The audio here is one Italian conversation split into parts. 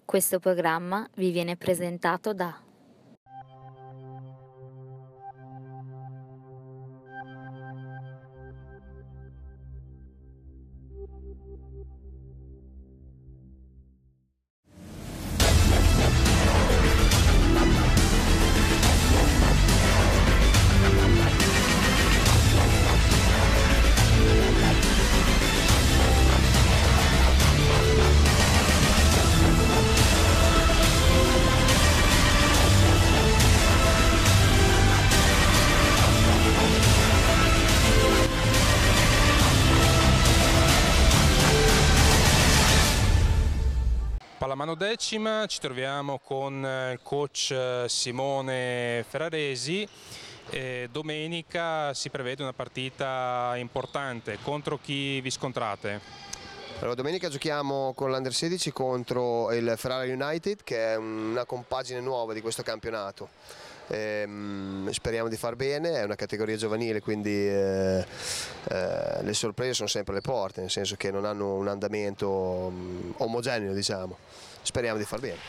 Questo programma vi viene presentato da Pallamano Decima, ci troviamo con il coach Simone Ferraresi. Domenica si prevede una partita importante. Contro chi vi scontrate? Allora, domenica giochiamo con l'Under 16 contro il Ferrara United, che è una compagine nuova di questo campionato. Speriamo di far bene, è una categoria giovanile, quindi le sorprese sono sempre alle porte, nel senso che non hanno un andamento omogeneo, diciamo. Speriamo di far bene.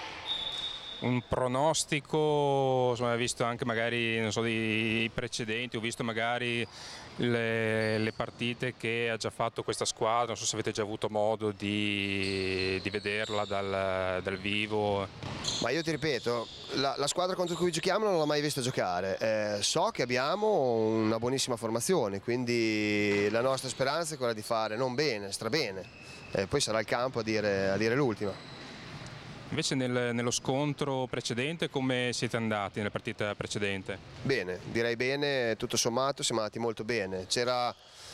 Un pronostico, insomma, visto anche magari non so, i precedenti, ho visto magari le partite che ha già fatto questa squadra, non so se avete già avuto modo di vederla dal vivo. Ma io ti ripeto, la squadra contro cui giochiamo non l'ho mai vista giocare, so che abbiamo una buonissima formazione, quindi la nostra speranza è quella di fare non bene, strabene, poi sarà il campo a dire l'ultima. Invece nello scontro precedente come siete andati nella partita precedente? Bene, direi bene, tutto sommato siamo andati molto bene. C'era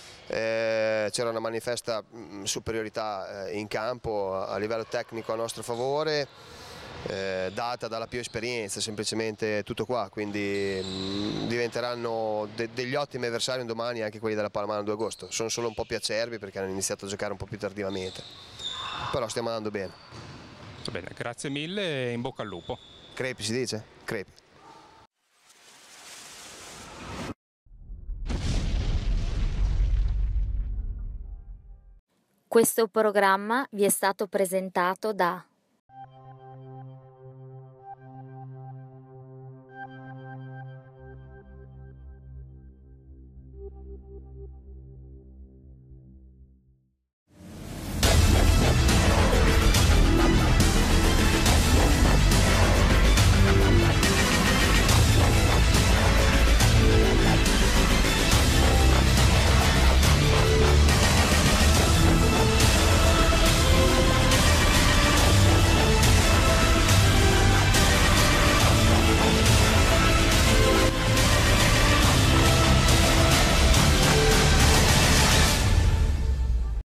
una manifesta superiorità in campo a livello tecnico a nostro favore, data dalla più esperienza, semplicemente tutto qua, quindi diventeranno degli ottimi avversari un domani anche quelli della Pallamano 2 agosto. Sono solo un po' più acerbi perché hanno iniziato a giocare un po' più tardivamente, però stiamo andando bene. Va bene, grazie mille e in bocca al lupo. Crepi si dice? Crepi. Questo programma vi è stato presentato da